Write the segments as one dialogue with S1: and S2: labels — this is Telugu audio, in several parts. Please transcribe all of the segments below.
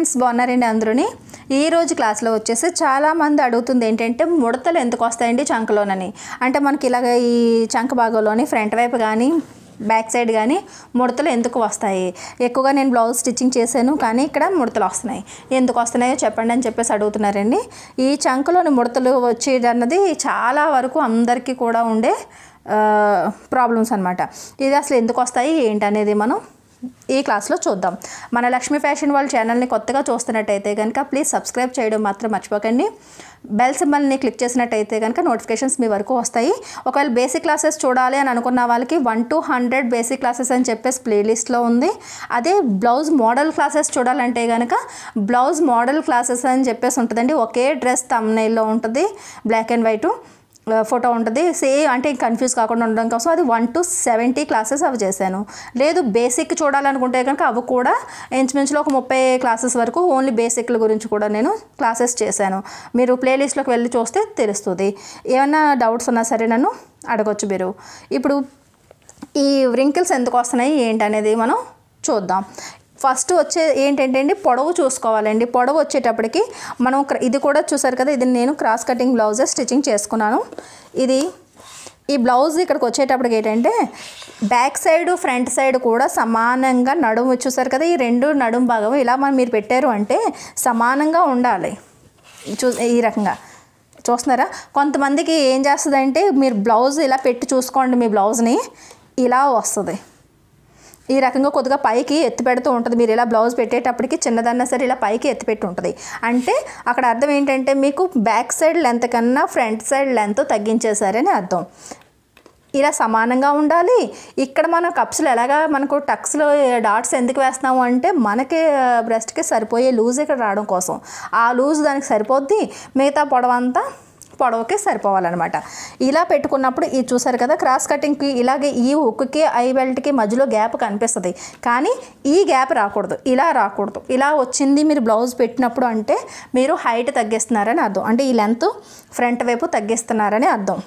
S1: ఫ్రెండ్స్ బాగున్నారండి అందరూని ఈ రోజు క్లాస్లో వచ్చేసి చాలా మంది అడుగుతుంది ఏంటంటే ముడతలు ఎందుకు వస్తాయండి చంకలోనని అంటే మనకి ఇలాగ ఈ చంక భాగంలోని ఫ్రంట్ వైపు కానీ బ్యాక్ సైడ్ కానీ ముడతలు ఎందుకు వస్తాయి ఎక్కువగా నేను బ్లౌజ్ స్టిచ్చింగ్ చేశాను కానీ ఇక్కడ ముడతలు వస్తున్నాయి ఎందుకు వస్తున్నాయో చెప్పండి అని చెప్పేసి అడుగుతున్నారండి ఈ చంకలోని ముడతలు వచ్చేదన్నది చాలా వరకు అందరికీ కూడా ఉండే ప్రాబ్లమ్స్ అన్నమాట ఇది అసలు ఎందుకు వస్తాయి ఏంటనేది మనం ఈ క్లాస్లో చూద్దాం మన లక్ష్మీ ఫ్యాషన్ వాళ్ళ ఛానల్ని కొత్తగా చూస్తున్నట్టయితే కనుక ప్లీజ్ సబ్స్క్రైబ్ చేయడం మాత్రం మర్చిపోకండి బెల్ సింబల్ని క్లిక్ చేసినట్టయితే కనుక నోటిఫికేషన్స్ మీ వరకు వస్తాయి ఒకవేళ బేసిక్ క్లాసెస్ చూడాలి అని అనుకున్న వాళ్ళకి 1 to 100 బేసిక్ క్లాసెస్ అని చెప్పేసి ప్లేలిస్ట్లో ఉంది అదే బ్లౌజ్ మోడల్ క్లాసెస్ చూడాలంటే కనుక బ్లౌజ్ మోడల్ క్లాసెస్ అని చెప్పేసి ఉంటుందండి ఒకే డ్రెస్ థంబ్నెయిల్లో ఉంటుంది బ్లాక్ అండ్ వైట్ ఫోటో ఉంటుంది సేమ్ అంటే కన్ఫ్యూజ్ కాకుండా ఉండడం కోసం అది 1 to 70 క్లాసెస్ అవి చేశాను లేదు బేసిక్ చూడాలనుకుంటే కనుక అవి కూడా ఇంచుమించులో ఒక 30 క్లాసెస్ వరకు ఓన్లీ బేసిక్ల గురించి కూడా నేను క్లాసెస్ చేశాను మీరు ప్లేలిస్ట్లోకి వెళ్ళి చూస్తే తెలుస్తుంది ఏమైనా డౌట్స్ ఉన్నా సరే నన్ను అడగొచ్చు మీరు ఇప్పుడు ఈ వ్రింకిల్స్ ఎందుకు వస్తున్నాయి ఏంటనేది మనం చూద్దాం ఫస్ట్ వచ్చే ఏంటంటే అండి పొడవు చూసుకోవాలండి పొడవు వచ్చేటప్పటికి మనం ఇది కూడా చూసారు కదా ఇది నేను క్రాస్ కటింగ్ బ్లౌజే స్టిచ్చింగ్ చేసుకున్నాను ఇది ఈ బ్లౌజ్ ఇక్కడికి వచ్చేటప్పటికి ఏంటంటే బ్యాక్ సైడ్ ఫ్రంట్ సైడ్ కూడా సమానంగా నడుము చూసారు కదా ఈ రెండు నడుము భాగం ఇలా మీరు పెట్టారు అంటే సమానంగా ఉండాలి ఈ రకంగా చూస్తున్నారా కొంతమందికి ఏం చేస్తుందంటే మీరు బ్లౌజ్ ఇలా పెట్టి చూసుకోండి మీ బ్లౌజ్ని ఇలా వస్తుంది ఈ రకంగా కొద్దిగా పైకి ఎత్తి పెడుతూ ఉంటుంది మీరు ఇలా బ్లౌజ్ పెట్టేటప్పటికి చిన్నదన్నా సరే ఇలా పైకి ఎత్తి పెట్టి ఉంటుంది అంటే అక్కడ అర్థం ఏంటంటే మీకు బ్యాక్ సైడ్ లెంత్ కన్నా ఫ్రంట్ సైడ్ లెంత్ తగ్గించేశారని అర్థం ఇలా సమానంగా ఉండాలి ఇక్కడ మన కప్స్లో ఎలాగా మనకు టక్స్లో డాట్స్ ఎందుకు వేస్తున్నాము అంటే మనకి బ్రెస్ట్కి సరిపోయే లూజ్ ఇక్కడ రావడం కోసం ఆ లూజ్ దానికి సరిపోద్ది మిగతా పొడవంతా పొడవుకి సరిపోవాలన్నమాట ఇలా పెట్టుకున్నప్పుడు ఇది చూసారు కదా క్రాస్ కటింగ్కి ఇలాగే ఈ హుక్కి ఐ బెల్ట్కి మధ్యలో గ్యాప్ కనిపిస్తుంది కానీ ఈ గ్యాప్ రాకూడదు ఇలా రాకూడదు ఇలా వచ్చింది మీరు బ్లౌజ్ పెట్టినప్పుడు అంటే మీరు హైట్ తగ్గిస్తున్నారని అర్థం అంటే ఈ లెంత్ ఫ్రంట్ వైపు తగ్గిస్తున్నారని అర్థం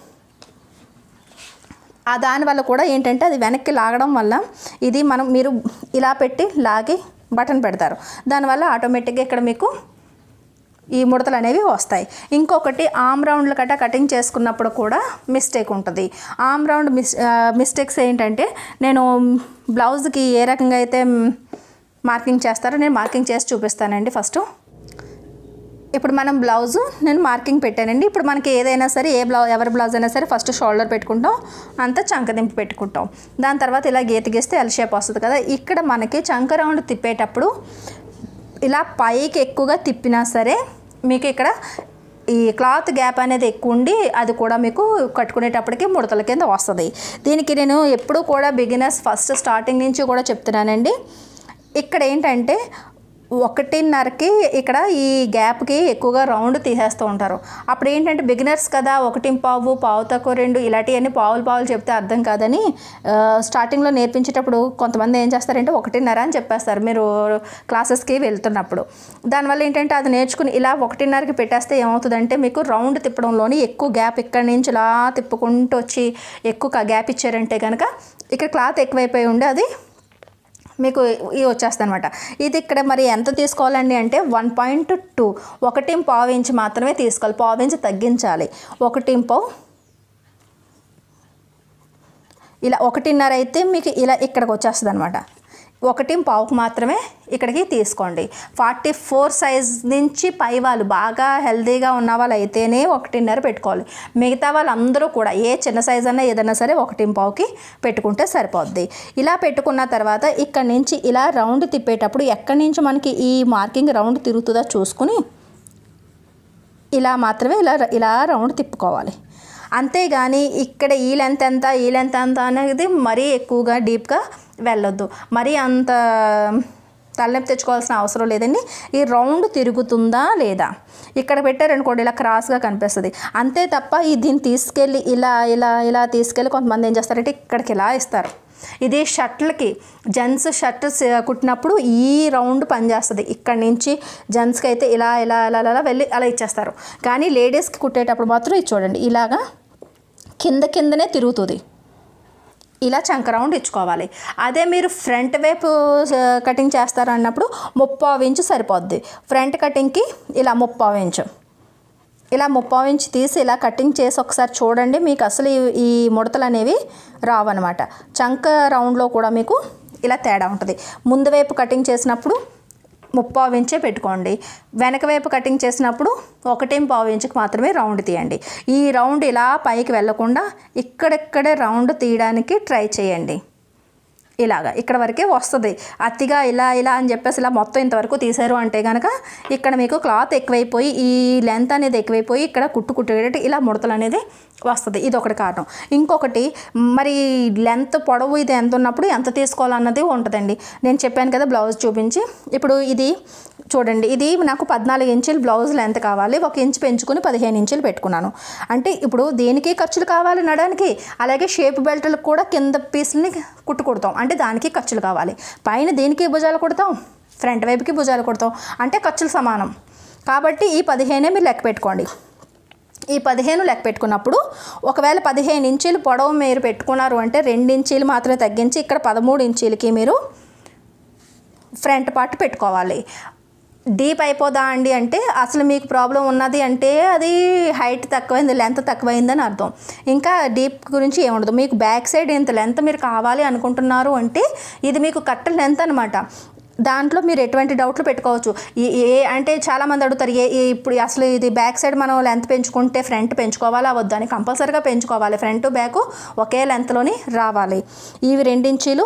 S1: దానివల్ల కూడా ఏంటంటే అది వెనక్కి లాగడం వల్ల ఇది మీరు ఇలా పెట్టి లాగి బటన్ పెడతారు దానివల్ల ఆటోమేటిక్గా ఇక్కడ మీకు ఈ ముడతలు అనేవి వస్తాయి ఇంకొకటి ఆమ్ రౌండ్లు కటింగ్ చేసుకున్నప్పుడు కూడా మిస్టేక్ ఉంటుంది ఆమ్ రౌండ్ మిస్టేక్స్ ఏంటంటే నేను బ్లౌజ్కి ఏ రకంగా అయితే మార్కింగ్ చేస్తారో నేను మార్కింగ్ చేసి చూపిస్తానండి ఫస్ట్ ఇప్పుడు మనం బ్లౌజు నేను మార్కింగ్ పెట్టానండి ఇప్పుడు మనకి ఏదైనా సరే ఎవరి బ్లౌజ్ అయినా సరే ఫస్ట్ షోల్డర్ పెట్టుకుంటాం అంతా చంక దింపు పెట్టుకుంటాం దాని తర్వాత ఇలా గీత గీస్తే ఎల్ షేప్ వస్తుంది కదా ఇక్కడ మనకి చంక రౌండ్ తిప్పేటప్పుడు ఇలా పైకి ఎక్కువగా తిప్పినా సరే మీకు ఇక్కడ ఈ క్లాత్ గ్యాప్ అనేది ఎక్కువ ఉండి అది కూడా మీకు కట్టుకునేటప్పటికి ముడతల కింద వస్తుంది దీనికి నేను ఎప్పుడూ కూడా బిగినర్స్ ఫస్ట్ స్టార్టింగ్ నుంచి కూడా చెప్తున్నానండి ఇక్కడ ఏంటంటే 1.5కి ఇక్కడ ఈ గ్యాప్కి ఎక్కువగా రౌండ్ తీసేస్తూ ఉంటారు అప్పుడు ఏంటంటే బిగినర్స్ కదా 1.5 పావు తక్కువ 2 ఇలాంటివన్నీ పావులు చెప్తే అర్థం కాదని స్టార్టింగ్లో నేర్పించేటప్పుడు కొంతమంది ఏం చేస్తారంటే 1.5 అని చెప్పేస్తారు మీరు క్లాసెస్కి వెళ్తున్నప్పుడు దానివల్ల ఏంటంటే అది నేర్చుకుని ఇలా 1.5కి పెట్టేస్తే ఏమవుతుందంటే మీకు రౌండ్ తిప్పడంలోని ఎక్కువ గ్యాప్ ఇక్కడి నుంచి ఇలా తిప్పుకుంటూ వచ్చి ఎక్కువ గ్యాప్ ఇచ్చారంటే కనుక ఇక్కడ క్లాత్ ఎక్కువైపోయి ఉండి అది మీకు ఇది వచ్చేస్తుంది అనమాట ఇది ఇక్కడ మరి ఎంత తీసుకోవాలండి అంటే 1.2 1.5 ఇంచ్ మాత్రమే తీసుకోవాలి పావు ఇంచ్ తగ్గించాలి 1.5 ఇలా 1.5 అయితే మీకు ఇలా ఇక్కడికి వచ్చేస్తుంది అనమాట 1.5కి మాత్రమే ఇక్కడికి తీసుకోండి 44 సైజ్ నుంచి పై వాళ్ళు బాగా హెల్తీగా ఉన్న వాళ్ళు అయితేనే 1.5 పెట్టుకోవాలి మిగతా వాళ్ళందరూ కూడా ఏ చిన్న సైజ్ అన్నా ఏదైనా సరే 1.5కి పెట్టుకుంటే సరిపోద్ది ఇలా పెట్టుకున్న తర్వాత ఇక్కడ నుంచి ఇలా రౌండ్ తిప్పేటప్పుడు ఎక్కడి నుంచి మనకి ఈ మార్కింగ్ రౌండ్ తిరుగుతుందో చూసుకుని ఇలా మాత్రమే ఇలా రౌండ్ తిప్పుకోవాలి అంతేగాని ఇక్కడ ఈ లెంత్ ఎంత అనేది మరీ ఎక్కువగా డీప్గా వెళ్ళొద్దు మరీ అంత తలనొప్పి తెచ్చుకోవాల్సిన అవసరం లేదండి ఈ రౌండ్ తిరుగుతుందా లేదా ఇక్కడ పెట్టారనుకోండి ఇలా క్రాస్గా కనిపిస్తుంది అంతే తప్ప దీన్ని తీసుకెళ్ళి ఇలా తీసుకెళ్ళి కొంతమంది ఏం చేస్తారంటే ఇక్కడికి ఇలా ఇస్తారు ఇది షర్ట్లకి జెంట్స్ షర్ట్ కుట్టినప్పుడు ఈ రౌండ్ పనిచేస్తుంది ఇక్కడి నుంచి జెంట్స్కి అయితే ఇలా వెళ్ళి అలా ఇచ్చేస్తారు కానీ లేడీస్కి కుట్టేటప్పుడు మాత్రం ఇది చూడండి ఇలాగా కిందనే తిరుగుతుంది ఇలా చంక రౌండ్ ఇచ్చుకోవాలి. అదే మీరు ఫ్రంట్ వైపు కటింగ్ చేస్తారన్నప్పుడు 3/4 ఇంచు సరిపోద్ది. ఫ్రంట్ కటింగ్కి ఇలా 3/4 ఇంచు, ఇలా 3/4 ఇంచు తీసి ఇలా కటింగ్ చేసి ఒకసారి చూడండి. మీకు అసలు ఈ ముడతలు అనేవి రావన్నమాట. చంక రౌండ్లో కూడా మీకు ఇలా తేడా ఉంటుంది. ముందు వైపు కటింగ్ చేసినప్పుడు 3/4 ఇంచే పెట్టుకోండి. వెనక వైపు కటింగ్ చేసినప్పుడు 1.5 ఇంచుకి మాత్రమే రౌండ్ తీయండి. ఈ రౌండ్ ఇలా పైకి వెళ్ళకుండా ఇక్కడెక్కడే రౌండ్ తీయడానికి ట్రై చేయండి. ఇలాగా ఇక్కడ వరకే వస్తుంది. అతిగా ఇలా ఇలా అని చెప్పేసి ఇలా మొత్తం ఇంతవరకు తీశారు అంటే కనుక ఇక్కడ మీకు క్లాత్ ఎక్కువైపోయి ఈ లెంత్ అనేది ఎక్కువైపోయి ఇక్కడ కుట్టుకుట్టేటట్టు ఇలా ముడతలు అనేది వస్తుంది. ఇది ఒకటి కారణం. ఇంకొకటి మరి లెంత్ పొడవు ఇది ఎంత ఉన్నప్పుడు ఎంత తీసుకోవాలన్నది ఉంటుందండి. నేను చెప్పాను కదా బ్లౌజ్ చూపించి. ఇప్పుడు ఇది చూడండి, ఇది నాకు 14 ఇంచులు బ్లౌజ్ లెంత్ కావాలి. 1 ఇంచు పెంచుకుని 15 ఇంచులు పెట్టుకున్నాను. అంటే ఇప్పుడు దీనికి ఖర్చులు కావాలి నడానికి, అలాగే షేప్ బెల్ట్లకు కూడా కింద పీసులని కుడతాం అంటే దానికి ఖర్చులు కావాలి. పైన దీనికి భుజాలు కుడతాం, ఫ్రంట్ వైపుకి భుజాలు కుడతాం, అంటే ఖర్చులు సమానం. కాబట్టి ఈ 15 మీరు లెక్క పెట్టుకోండి. ఈ 15 లెక్క పెట్టుకున్నప్పుడు ఒకవేళ 15 ఇంచులు పొడవు మీరు పెట్టుకున్నారు అంటే 2 ఇంచీలు మాత్రమే తగ్గించి ఇక్కడ 13 ఇంచీలకి మీరు ఫ్రంట్ పార్ట్ పెట్టుకోవాలి. డీప్ అయిపోదా అండి అంటే అసలు మీకు ప్రాబ్లం ఉన్నది అంటే అది హైట్ తక్కువైంది, లెంత్ తక్కువైందని అర్థం. ఇంకా డీప్ గురించి ఏముండదు. మీకు బ్యాక్ సైడ్ ఇంత లెంత్ మీరు కావాలి అనుకుంటున్నారు అంటే ఇది మీకు కరెక్ట్ లెంత్ అనమాట. దాంట్లో మీరు ఎటువంటి డౌట్లు పెట్టుకోవచ్చు. అంటే చాలామంది అడుగుతారు ఇప్పుడు అసలు ఇది బ్యాక్ సైడ్ మనం లెంత్ పెంచుకుంటే ఫ్రంట్ పెంచుకోవాలా వద్దా అని. కంపల్సరీగా పెంచుకోవాలి. ఫ్రంట్ బ్యాక్ ఒకే లెంత్లోని రావాలి. ఇవి 2 ఇంచీలు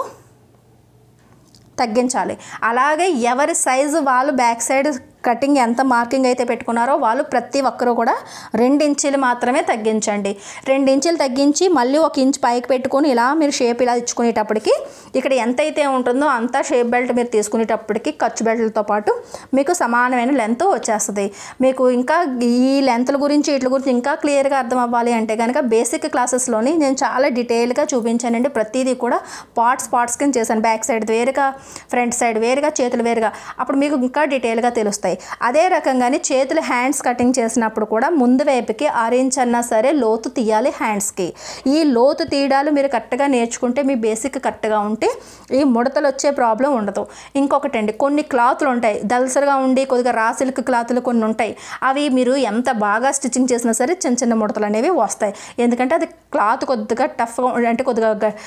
S1: తగ్గించాలి. అలాగే ఎవరి సైజు వాళ్ళు బ్యాక్ సైడ్ కటింగ్ ఎంత మార్కింగ్ అయితే పెట్టుకున్నారో వాళ్ళు ప్రతి ఒక్కరూ కూడా 2 ఇంచీలు మాత్రమే తగ్గించండి. 2 ఇంచీలు తగ్గించి మళ్ళీ 1 ఇంచ్ పైకి పెట్టుకొని ఇలా మీరు షేప్ ఇలా ఇచ్చుకునేటప్పటికి ఇక్కడ ఎంత అయితే ఉంటుందో అంతా షేప్ బెల్ట్ మీరు తీసుకునేటప్పటికి ఖర్చు బెల్ట్లతో పాటు మీకు సమానమైన లెంత్ వచ్చేస్తుంది. మీకు ఇంకా ఈ లెంత్ల గురించి వీటి గురించి ఇంకా క్లియర్గా అర్థం అవ్వాలి అంటే కనుక బేసిక్ క్లాసెస్లోని నేను చాలా డీటెయిల్గా చూపించానండి. ప్రతిదీ కూడా పార్ట్స్ కింద చేశాను. బ్యాక్ సైడ్ వేరుగా, ఫ్రంట్ సైడ్ వేరుగా, చేతులు వేరుగా. అప్పుడు మీకు ఇంకా డీటెయిల్గా తెలుస్తాయి. అదే రకంగానే చేతులు హ్యాండ్స్ కటింగ్ చేసినప్పుడు కూడా ముందు వైపుకి 6 ఇంచ్ అన్నా సరే లోతు తీయాలి హ్యాండ్స్కి. ఈ లోతు తీయడాలు మీరు కరెక్ట్గా నేర్చుకుంటే మీ బేసిక్ కరెక్ట్గా ఉంటే ఈ ముడతలు వచ్చే ప్రాబ్లం ఉండదు. ఇంకొకటి అండి, కొన్ని క్లాతులు ఉంటాయి దల్సరిగా ఉండి కొద్దిగా రా సిల్క్ క్లాతులు కొన్ని ఉంటాయి. అవి మీరు ఎంత బాగా స్టిచ్చింగ్ చేసినా సరే చిన్న చిన్న ముడతలు అనేవి వస్తాయి. ఎందుకంటే అది క్లాత్ కొద్దిగా టఫ్గా అంటే కొద్దిగా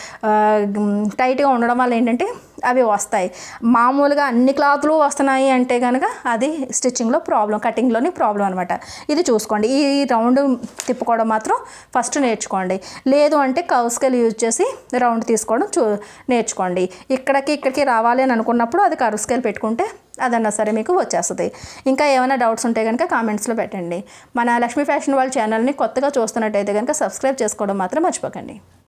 S1: టైట్గా ఉండడం వల్ల ఏంటంటే అవి వస్తాయి. మామూలుగా అన్ని క్లాతులు వస్తున్నాయి అంటే కనుక అది స్టిచ్చింగ్లో ప్రాబ్లం, కటింగ్లోని ప్రాబ్లం అనమాట. ఇది చూసుకోండి. ఈ రౌండ్ తిప్పుకోవడం మాత్రం ఫస్ట్ నేర్చుకోండి. లేదు అంటే కర్వ్ స్కేల్ యూజ్ చేసి రౌండ్ తీసుకోవడం నేర్చుకోండి. ఇక్కడికి రావాలి అని అనుకున్నప్పుడు అది కర్వ్ స్కేల్ పెట్టుకుంటే అదన్నా సరే మీకు వచ్చేస్తుంది. ఇంకా ఏమైనా డౌట్స్ ఉంటే కనుక కామెంట్స్లో పెట్టండి. మన లక్ష్మీ ఫ్యాషన్ వాళ్ళ ఛానల్ని కొత్తగా చూస్తున్నట్టయితే కనుక సబ్స్క్రైబ్ చేసుకోవడం మాత్రం మర్చిపోకండి.